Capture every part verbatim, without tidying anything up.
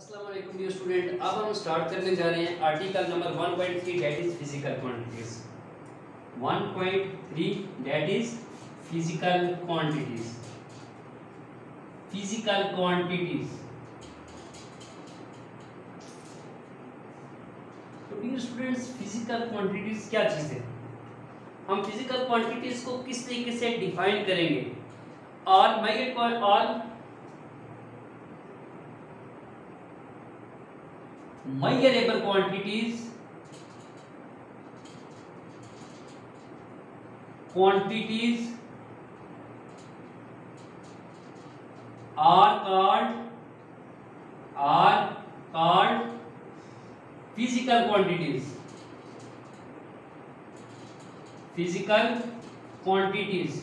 अस्सलाम वालेकुम dear student. अब हम स्टार्ट करने जा रहे हैं article number one point three that is physical quantities. One point three that is physical quantities. Physical quantities तो डियर स्टूडेंट्स, फिजिकल क्वांटिटीज क्या चीज है? हम फिजिकल क्वांटिटीज को किस तरीके से डिफाइन करेंगे? और मैं ये और measurable quantities quantities are called are called physical quantities physical quantities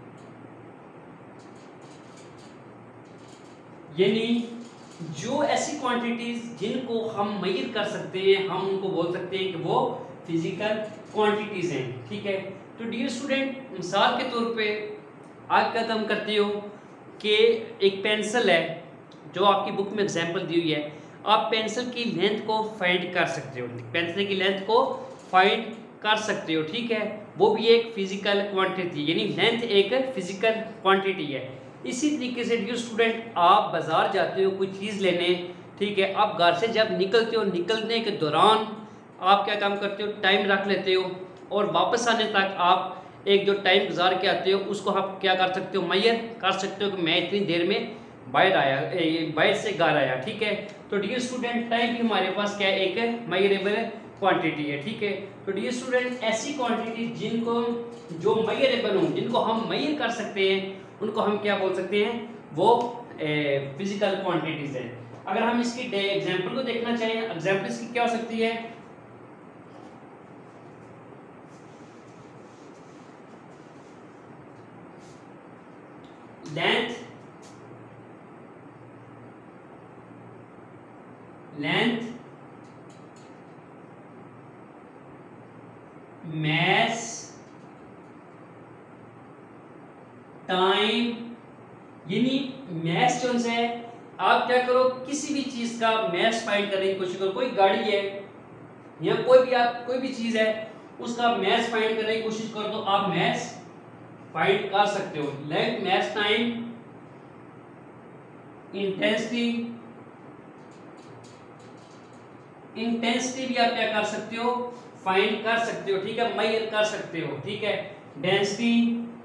यानी जो ऐसी क्वांटिटीज जिनको हम मेजर कर सकते हैं, हम उनको बोल सकते हैं कि वो फिजिकल क्वांटिटीज हैं। ठीक है, तो डियर स्टूडेंट, मिसाल के तौर पे आप क्या काम करते हो कि एक पेंसिल है जो आपकी बुक में एग्जांपल दी हुई है, आप पेंसिल की लेंथ को फाइंड कर सकते हो, पेंसिल की लेंथ को फाइंड कर सकते हो। ठीक है, वो भी एक फिजिकल क्वांटिटी, यानी लेंथ एक फिजिकल क्वांटिटी है। इसी तरीके से डियर स्टूडेंट, आप बाजार जाते हो कोई चीज़ लेने, ठीक है, आप घर से जब निकलते हो, निकलने के दौरान आप क्या काम करते हो, टाइम रख लेते हो, और वापस आने तक आप एक जो टाइम गुजार के आते हो उसको आप क्या कर सकते हो, मेजर कर सकते हो कि मैं इतनी देर में बाहर आया, बाहर से घर आया। ठीक है, तो डियर स्टूडेंट, टाइम भी हमारे पास क्या है, एक मेजरेबल क्वांटिटी है। ठीक है, तो डियर स्टूडेंट, ऐसी क्वांटिटी जिनको जो मेजरेबल हो, जिनको हम मेजर कर सकते हैं, उनको हम क्या बोल सकते हैं, वो फिजिकल क्वांटिटीज है। अगर हम इसकी एग्जांपल को देखना चाहें, एग्जांपल इसकी क्या हो सकती है? लेंथ लेंथ mass टाइम, यानी मैथ जो है, आप क्या करो, किसी भी चीज का मैथ फाइंड करने की कोशिश करो। कोई गाड़ी है या कोई भी आप कोई भी चीज है, उसका मैथ फाइंड करने की कोशिश करो तो आप मैथ फाइंड कर सकते हो। Length, mass, time, intensity intensity भी आप क्या कर सकते हो, फाइंड कर सकते हो। ठीक है, मेजर कर सकते हो। ठीक है, डेंसिटी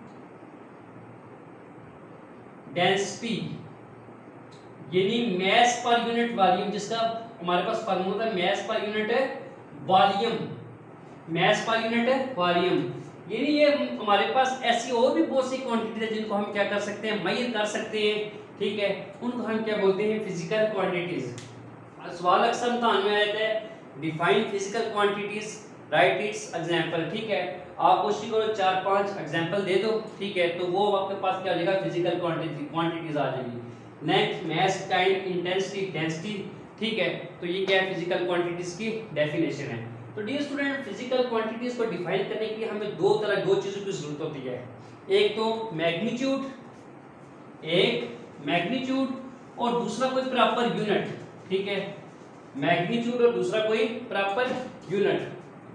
डेंसिटी यानी मैस पर यूनिट वॉल्यूम, जिसका हमारे पास फार्मूला है mass per unit volume, mass per unit volume, यानी ये हमारे पास ऐसी और भी बहुत सी क्वांटिटी है जिनको हम क्या कर सकते हैं, मेजर कर सकते हैं। ठीक है, उनको हम क्या बोलते हैं, फिजिकल क्वांटिटीज। सवाल अक्सर ध्यान में रहता है, define physical quantities, write its example. ठीक है, आप कोशिश करो चार पांच एग्जांपल दे दो, ठीक है, तो वो आपके पास क्या हो जाएगा, फिजिकल क्वांटिटी क्वांटिटीज आ जाएगी। Length, mass, time, intensity, density. ठीक है, तो ये क्या है, फिजिकल क्वांटिटीज की डेफिनेशन है। तो डियर स्टूडेंट, फिजिकल क्वांटिटीज को डिफाइन करने के लिए हमें दो तरह दो चीजों की जरूरत होती है। एक तो मैग्नीट्यूड, एक मैग्नीट्यूड और दूसरा कोई प्रॉपर यूनिट। ठीक है, मैग्नीट्यूड और दूसरा कोई प्रॉपर यूनिट।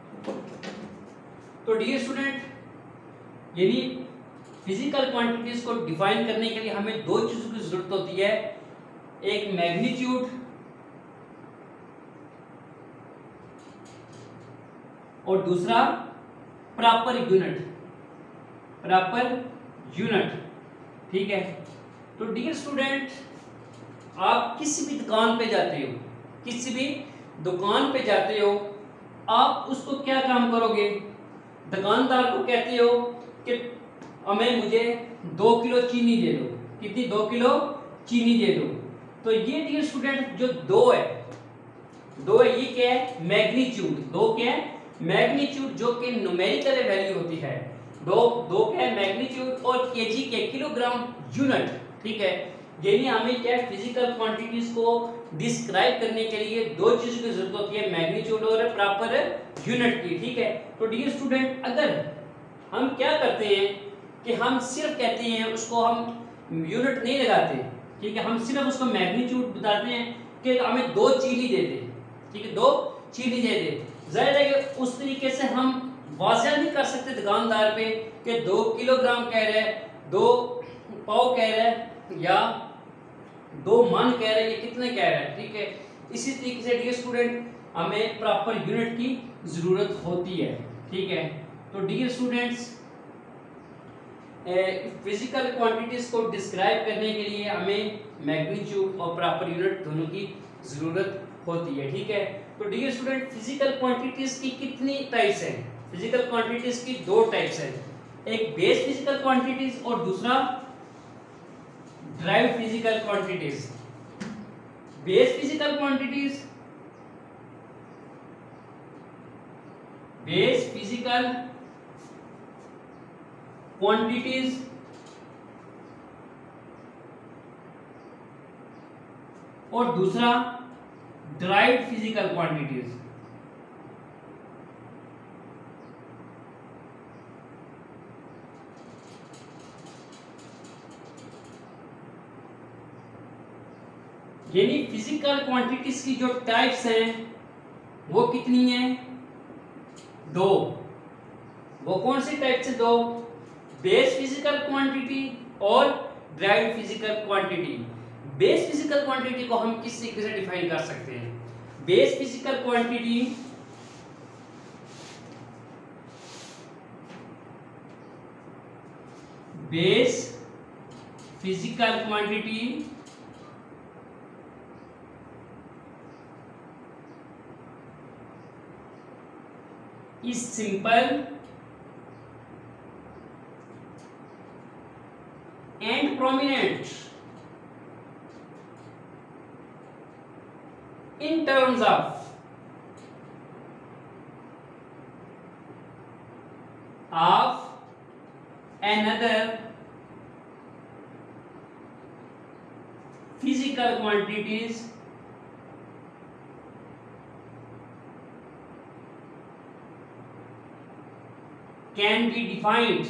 तो डियर स्टूडेंट, यानी फिजिकल क्वांटिटीज को डिफाइन करने के लिए हमें दो चीजों की जरूरत होती है, एक मैग्नीट्यूड और दूसरा प्रॉपर यूनिट प्रॉपर यूनिट ठीक है, तो डियर स्टूडेंट, आप किसी भी दुकान पे जाते हो, किसी भी दुकान पे जाते हो, आप उसको क्या काम करोगे, दुकानदार को कहते हो कि हमें मुझे दो किलो चीनी दे दो। कितनी? दो किलो चीनी दे दो। तो ये डियर स्टूडेंट जो दो है दो है ये क्या है, मैग्नीट्यूड। दो क्या है, मैग्नीट्यूड, जो कि न्यूमेरिकल वैल्यू होती है। दो दो क्या है, मैग्नीट्यूड, और केजी के किलोग्राम यूनिट। ठीक है, यानी हमें क्या है, फिजिकल क्वांटिटीज को डिस्क्राइब करने के लिए दो चीजों की जरूरत होती है, मैग्नीट्यूड और प्रॉपर यूनिट की। ठीक है, तो डियर स्टूडेंट, अगर हम क्या करते हैं कि हम सिर्फ कहते हैं, उसको हम यूनिट नहीं लगाते, ठीक है, हम सिर्फ उसको मैग्नीट्यूड बताते हैं, कि हमें दो चीनी दे दे, ठीक है, दो चीनी दे दे, जाहिर है कि उस तरीके से हम वाज़ह नहीं कर सकते दुकानदार पे कि दो किलोग्राम कह रहे हैं, दो पाव कह रहे हैं, या दो मन कह रहे हैं, ये कितने कह रहे हैं, ठीक है। इसी तरीके से डियर स्टूडेंट हमें प्रॉपर यूनिट की जरूरत होती है, ठीक है। तो डियर स्टूडेंट्स फिजिकल क्वांटिटीज को डिस्क्राइब करने के लिए हमें मैग्नीट्यूड और प्रॉपर यूनिट दोनों की जरूरत होती है, ठीक है। तो डियर स्टूडेंट फिजिकल क्वांटिटीज की कितनी टाइप्स हैं? फिजिकल क्वांटिटीज की दो टाइप्स हैं, एक बेस फिजिकल क्वांटिटीज और दूसरा derived physical quantities. Base physical quantities, base physical quantities और दूसरा ड्राइव्ड फिजिकल क्वांटिटीज। यानी फिजिकल क्वांटिटीज की जो टाइप्स हैं वो कितनी हैं? दो। वो कौन सी टाइप से? दो, बेस फिजिकल क्वांटिटी और derived physical quantity. Base physical quantity को हम किस तरीके से डिफाइन कर सकते हैं? Base physical quantity base physical quantity is simple and prominent in terms of of another physical quantities can be defined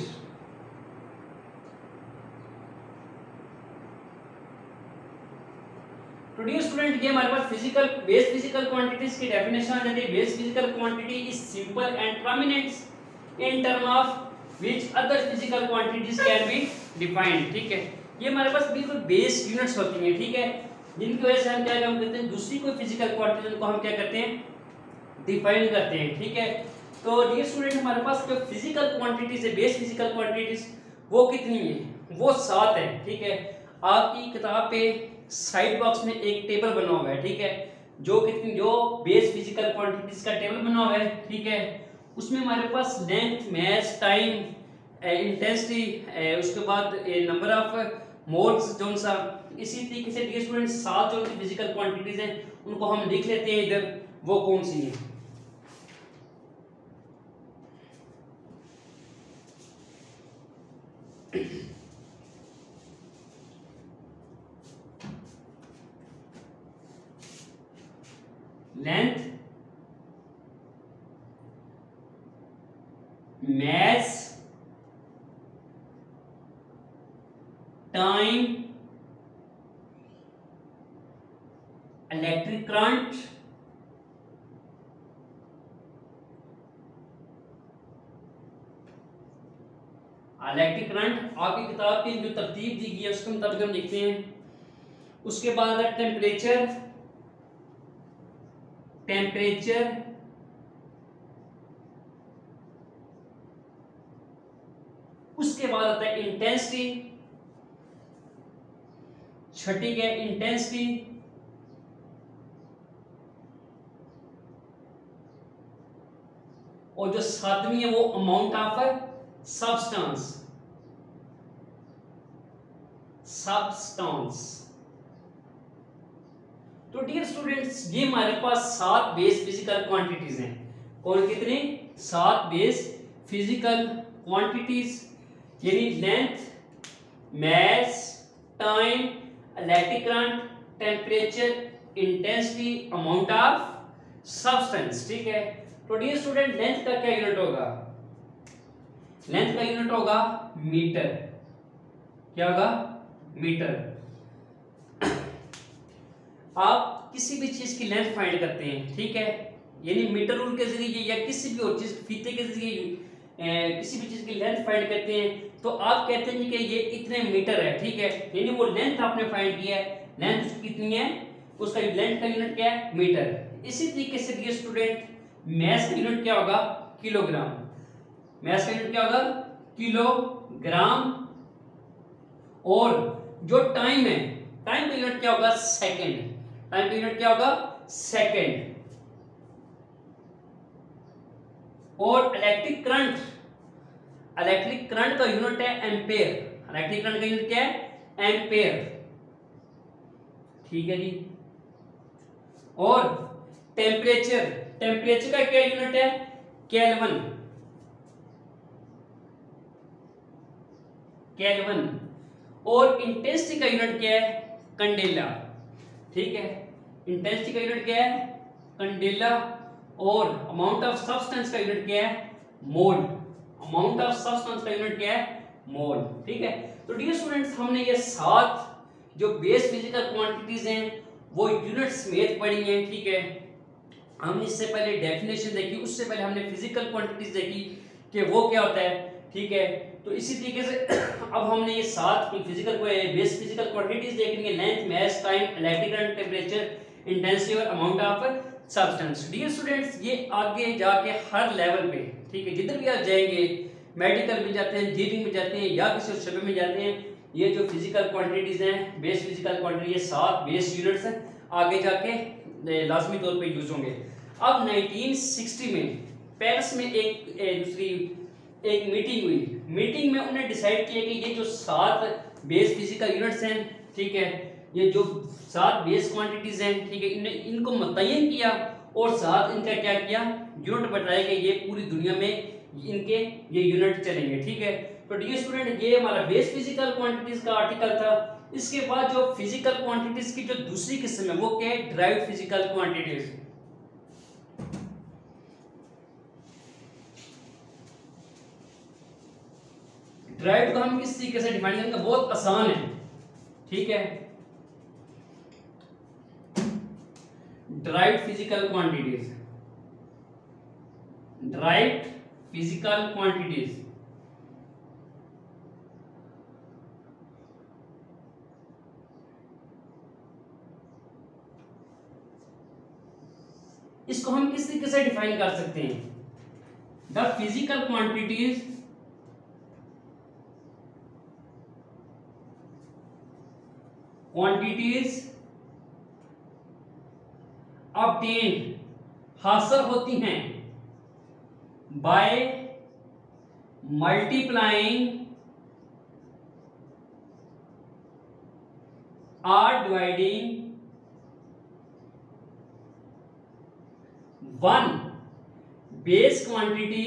तो डियर स्टूडेंट ये हमारे पास फिजिकल बेस फिजिकल क्वांटिटीज की डेफिनेशन आ जाती है। Base physical quantity is simple and prominent in term of which other physical quantities can be defined, ठीक है। ये हमारे पास बिल्कुल बेस यूनिट्स होती हैं, ठीक है, जिनकी वजह से हम क्या काम करते हैं, दूसरी कोई फिजिकल क्वांटिटी को हम क्या करते हैं, डिफाइन करते हैं, ठीक है। तो डियर स्टूडेंट हमारे पास जो फिजिकल क्वांटिटीज है, बेस फिजिकल क्वांटिटीज वो कितनी है? वो सात है, ठीक है। आपकी किताब पे साइड बॉक्स में एक टेबल बना हुआ है, ठीक है, जो कितनी जो बेस फिजिकल क्वांटिटीज का टेबल बना हुआ है, ठीक है। उसमें हमारे पास लेंथ, मास, टाइम, इंटेंसिटी, उसके बाद नंबर ऑफ मोल्स जो सा, इसी तरीके से डियर स्टूडेंट सात जो फिजिकल क्वांटिटीज हैं उनको हम लिख लेते हैं इधर, वो कौन सी है। Length, mass, time, electric current, electric current आपकी किताब की जो तरतीब दी गई है उसके मुताबिक हम लिखते हैं। उसके बाद है टेम्परेचर, टेम्परेचर उसके बाद आता है इंटेंसिटी, छठी है इंटेंसिटी, और जो सातवीं है वो अमाउंट ऑफ सब्सटेंस, सब्सटेंस। तो डियर स्टूडेंट्स ये हमारे पास सात बेस फिजिकल क्वांटिटीज हैं। कौन कितनी? सात बेस फिजिकल क्वांटिटीज, यानी length, mass, time, electric current, temperature, intensity, amount of substance, ठीक है। तो डियर स्टूडेंट लेंथ का क्या यूनिट होगा? लेंथ का यूनिट होगा मीटर। क्या होगा? मीटर। आप किसी भी चीज की लेंथ फाइंड करते हैं, ठीक है, यानी मीटर रूल के जरिए या किसी भी और चीज फीते के जरिए किसी भी चीज की लेंथ फाइंड करते हैं, तो आप कहते हैं कि ये इतने मीटर है, ठीक है, यानी वो लेंथ आपने फाइंड किया है, लेंथ उसकी कितनी है, उसका लेंथ का यूनिट क्या है, मीटर। इसी तरीके से डियर स्टूडेंट मास का यूनिट क्या होगा, किलोग्राम। मास का यूनिट क्या होगा, किलोग्राम। और जो टाइम है, टाइम का यूनिट क्या होगा, सेकंड। टाइम का यूनिट क्या होगा, सेकंड। और इलेक्ट्रिक करंट, इलेक्ट्रिक करंट का यूनिट है एम्पेयर। इलेक्ट्रिक करंट का यूनिट क्या है, एम्पेयर, ठीक है जी। और टेम्परेचर, टेम्परेचर का क्या यूनिट है, केल्विन, केल्विन। और इंटेंसिटी का यूनिट क्या है, कैंडेला, ठीक है, इंटेंसिटी का यूनिट क्या है, कैंडेला। और अमाउंट ऑफ सब्सटेंस का यूनिट क्या है, मोल। अमाउंट ऑफ सब्सटेंस का यूनिट क्या है, मोल, ठीक है। तो डियर स्टूडेंट्स हमने ये सात जो बेस फिजिकल क्वांटिटीज हैं वो यूनिट्स में पढ़ी हैं, ठीक है। हमने इससे पहले डेफिनेशन देखी, उससे पहले हमने फिजिकल क्वांटिटीज देखी कि वो क्या होता है, ठीक है। तो इसी तरीके से अब हमने ये सात फिजिकल को बेस फिजिकल क्वांटिटीज देखेंगे, length, mass, time, electric current, temperature, intensity और amount of substance. Dear students ये आगे जाके हर लेवल पे, ठीक है, जिधर भी आप जाएंगे, मेडिकल में जाते हैं, इंजीनियरिंग में जाते हैं या किसी शोबे में जाते हैं, ये जो फिजिकल क्वांटिटीज हैं, बेस फिजिकल क्वांटिटी, ये सात बेस यूनिट्स हैं, आगे जाके लाजमी तौर पे यूज होंगे। अब नाइनटीन सिक्सटी में पेरिस में एक दूसरी एक मीटिंग हुई। मीटिंग में उन्होंने डिसाइड किया कि ये जो सात बेस फिजिकल यूनिट्स हैं, ठीक है, ये जो सात बेस क्वांटिटीज हैं, ठीक है, इन्हें इनको मुतय्यन किया और साथ इनका क्या किया, यूनिट बताया कि ये पूरी दुनिया में इनके ये यूनिट चलेंगे, ठीक है। तो डियर स्टूडेंट ये हमारा बेस फिजिकल क्वांटिटीज का आर्टिकल था। इसके बाद जो फिजिकल क्वांटिटीज की जो दूसरी किस्म है वो क्या है, डिराइव्ड फिजिकल क्वांटिटीज। डिराइव्ड को हम किस तरीके से डिफाइन करेंगे, बहुत आसान है, ठीक है। Derived physical quantities, derived physical quantities इसको हम किस तरीके से डिफाइन कर सकते हैं, the physical quantities quantities obtained हासिल होती हैं by multiplying or dividing one base quantity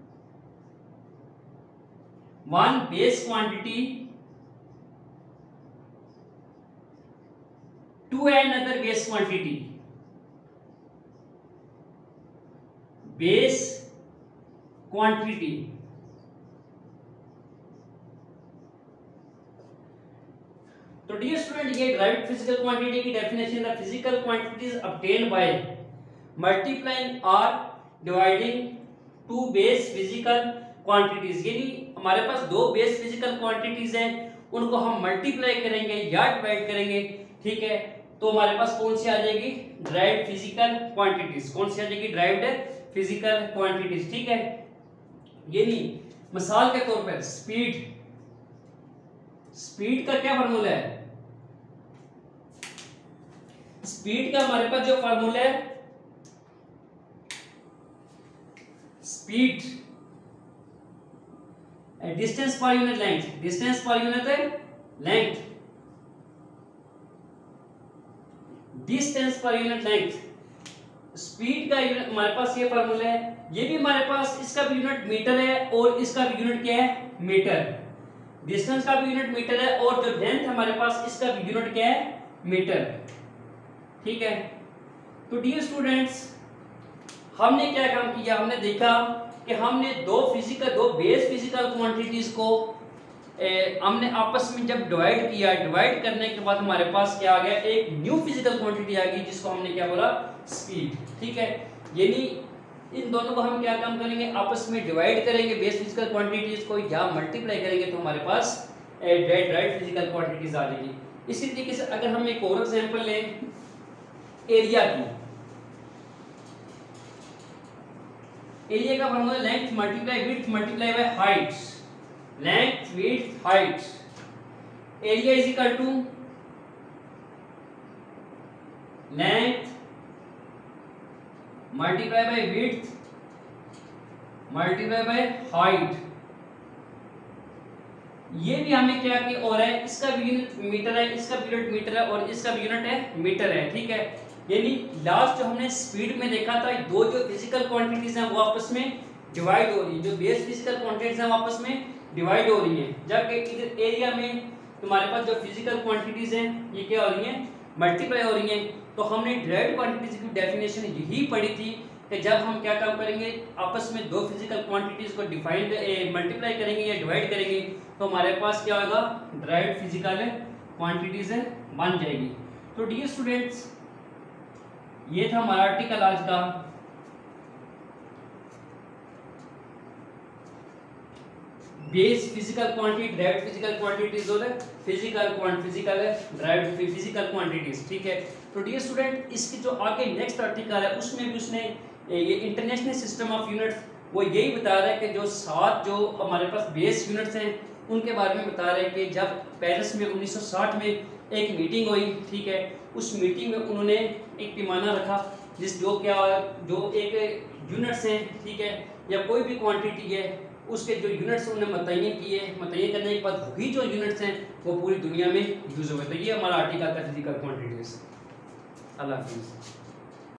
one base quantity to another base quantity base quantity तो डियर स्टूडेंट ये डिराइव्ड फिजिकल क्वांटिटी की डेफिनेशन है, physical quantities obtained by multiplying और dividing two base physical quantities. यानी हमारे पास दो base physical quantities हैं, उनको हम मल्टीप्लाई करेंगे या डिवाइड करेंगे, ठीक है, तो हमारे पास कौन सी आ जाएगी, डिराइव्ड फिजिकल क्वांटिटीज। कौन सी आ जाएगी, डिराइव्ड फिजिकल क्वांटिटीज, ठीक है। यानी मिसाल के तौर पर स्पीड, स्पीड का क्या फार्मूला है, स्पीड का हमारे पास जो फार्मूला है, speed distance per unit length, distance per unit length, distance per unit length, speed का यूनिट हमारे पास ये फार्मूला है। ये भी हमारे पास इसका भी यूनिट मीटर है और इसका भी यूनिट क्या है, मीटर। डिस्टेंस का भी यूनिट मीटर है और जो लेंथ हमारे पास इसका भी यूनिट क्या है, मीटर, ठीक है। तो डियर स्टूडेंट्स हमने क्या काम किया, हमने देखा कि हमने दो फिजिकल दो बेस फिजिकल क्वांटिटीज को ए, हमने आपस में जब डिवाइड किया, डिवाइड करने के बाद हमारे पास क्या आ गया, एक न्यू फिजिकल क्वांटिटी आ गई जिसको हमने क्या बोला, स्पीड। ठीक है, यानी इन दोनों को हम क्या काम करेंगे, आपस में डिवाइड करेंगे बेस फिजिकल क्वांटिटीज को, या मल्टीप्लाई करेंगे तो हमारे पास डायरेक्ट डायरेक्ट फिजिकल क्वांटिटीज आ जाएगी। इसी तरीके से अगर हम एक और एग्जांपल लें एरिया की, एरिया का formula length multiply width multiply by height, length width height, area is equal to length multiply by width multiply by height. ये भी हमें क्या की और है, इसका भी यूनिट मीटर है, इसका भी यूनिट मीटर है और इसका भी यूनिट है मीटर है। ठीक है, यानी लास्ट जो हमने स्पीड में देखा था, दो जो फिजिकल क्वांटिटीज हैं वो आपस में डिवाइड हो रही है, जो बेस फिजिकल क्वांटिटीज हैं वो आपस में डिवाइड हो रही है, जबकि इधर एरिया में तुम्हारे पास जो फिजिकल क्वांटिटीज हैं ये क्या हो रही हैं, मल्टीप्लाई हो रही हैं। तो हमने डायरेक्ट क्वांटिटीज की डेफिनेशन यही पढ़ी थी कि जब हम क्या काम करेंगे, आपस में दो फिजिकल क्वांटिटीज को डिफाइन मल्टीप्लाई करेंगे या डिवाइड करेंगे तो हमारे पास क्या होगा, डायरेक्ट फिजिकल क्वांटिटीज बन जाएगी। तो डियर स्टूडेंट्स, ये था हमारा आर्टिकल आज का। Base physical quantity, direct physical quantities और physical quant physical direct physical quantities. ठीक है, तो डियर स्टूडेंट, इसकी जो आगे नेक्स्ट आर्टिकल है उसमें भी उसने ये इंटरनेशनल सिस्टम ऑफ यूनिट्स वो यही बता रहा है कि जो सात जो हमारे पास बेस यूनिट्स हैं उनके बारे में बता रहे हैं कि जब पेरिस में उन्नीस सौ साठ में एक मीटिंग हुई, ठीक है, उस मीटिंग में उन्होंने एक पैमाना रखा जिस जो क्या जो एक यूनिट्स हैं, ठीक है, या कोई भी क्वांटिटी है उसके जो यूनिट्स उन्होंने मुतय्यन किए, मुतय्यन करने के बाद वही जो यूनिट्स हैं वो पूरी दुनिया में यूज हुए। तो ये हमारा आर्टिकल का फिजिकल क्वांटिटीज। अल्लाह हाफिज़।